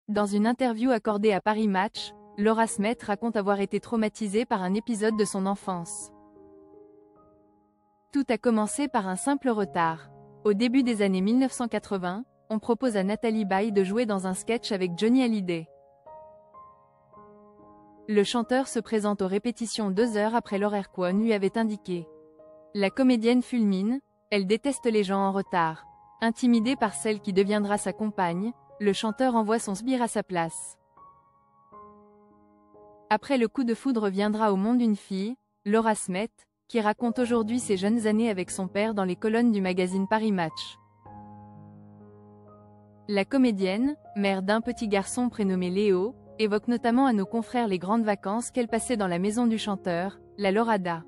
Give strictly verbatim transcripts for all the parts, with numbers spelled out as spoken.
Dans une interview accordée à Paris Match, Laura Smet raconte avoir été traumatisée par un épisode de son enfance. Tout a commencé par un simple retard. Au début des années mille neuf cent quatre-vingts, on propose à Nathalie Baye de jouer dans un sketch avec Johnny Hallyday. Le chanteur se présente aux répétitions deux heures après l'horaire qu'on lui avait indiqué. La comédienne fulmine, elle déteste les gens en retard. Intimidé par celle qui deviendra sa compagne, le chanteur envoie son sbire à sa place. Après le coup de foudre viendra au monde une fille, Laura Smet, qui raconte aujourd'hui ses jeunes années avec son père dans les colonnes du magazine Paris Match. La comédienne, mère d'un petit garçon prénommé Léo, évoque notamment à nos confrères les grandes vacances qu'elle passait dans la maison du chanteur, la Lorada.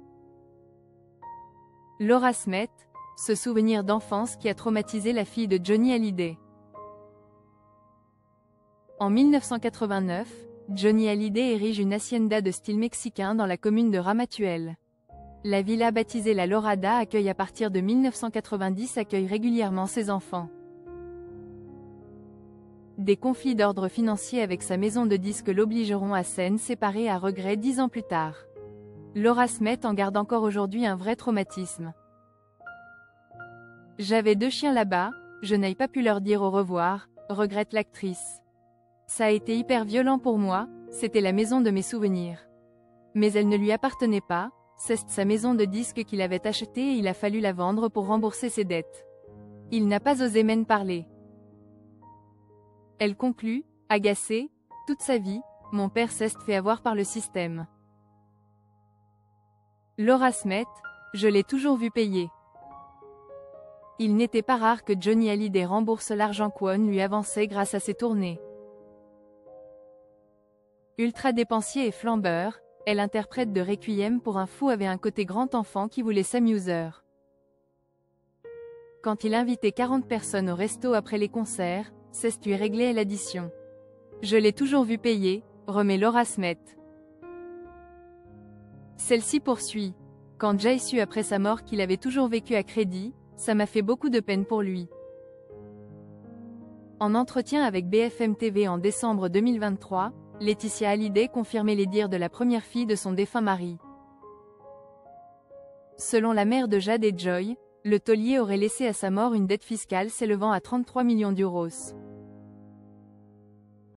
Laura Smet, ce souvenir d'enfance qui a traumatisé la fille de Johnny Hallyday. En mille neuf cent quatre-vingt-neuf, Johnny Hallyday érige une hacienda de style mexicain dans la commune de Ramatuelle. La villa baptisée la Lorada accueille à partir de mille neuf cent quatre-vingt-dix accueille régulièrement ses enfants. Des conflits d'ordre financier avec sa maison de disques l'obligeront à s'en séparer à regret dix ans plus tard. Laura Smet en garde encore aujourd'hui un vrai traumatisme. J'avais deux chiens là-bas, je n'ai pas pu leur dire au revoir, regrette l'actrice. Ça a été hyper violent pour moi, c'était la maison de mes souvenirs. Mais elle ne lui appartenait pas, c'est sa maison de disques qu'il avait achetée et il a fallu la vendre pour rembourser ses dettes. Il n'a pas osé m'en parler. Elle conclut, agacée, toute sa vie, mon père s'est fait avoir par le système. Laura Smet, je l'ai toujours vu payer. Il n'était pas rare que Johnny Hallyday rembourse l'argent qu'on lui avançait grâce à ses tournées. Ultra dépensier et flambeur, elle interprète de Requiem pour un fou avait un côté grand enfant qui voulait s'amuser. Quand il invitait quarante personnes au resto après les concerts, c'est lui réglait l'addition. Je l'ai toujours vu payer, remet Laura Smet. Celle-ci poursuit. Quand j'ai su après sa mort qu'il avait toujours vécu à crédit, ça m'a fait beaucoup de peine pour lui. En entretien avec B F M T V en décembre deux mille vingt-trois, Laetitia Hallyday confirmait les dires de la première fille de son défunt mari. Selon la mère de Jade et Joy, le taulier aurait laissé à sa mort une dette fiscale s'élevant à trente-trois millions d'euros.